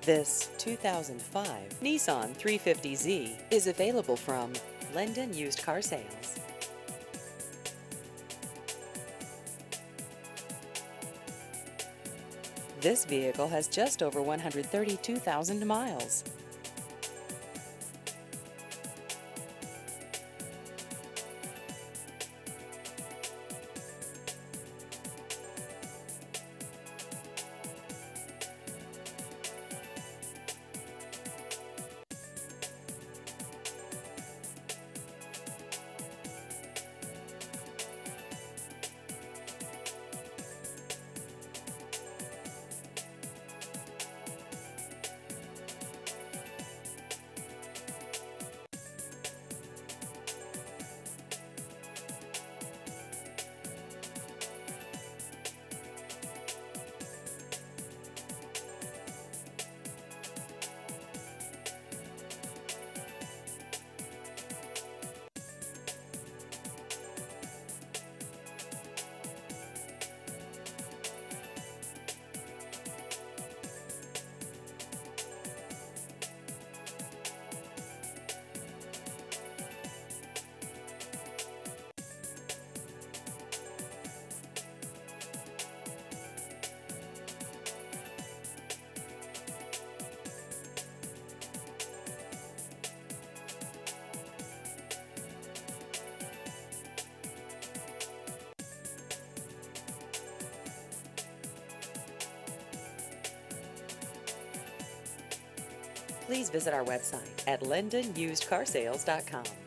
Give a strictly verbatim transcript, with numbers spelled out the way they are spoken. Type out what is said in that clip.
This two thousand five Nissan three fifty Z is available from Lendon Used Car Sales. This vehicle has just over one hundred thirty-two thousand miles. Please visit our website at lendon used car sales dot com.